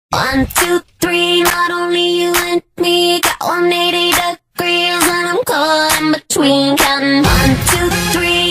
One, two, three, not only you and me, got 180 degrees and I'm caught in between, counting 1, 2, 3.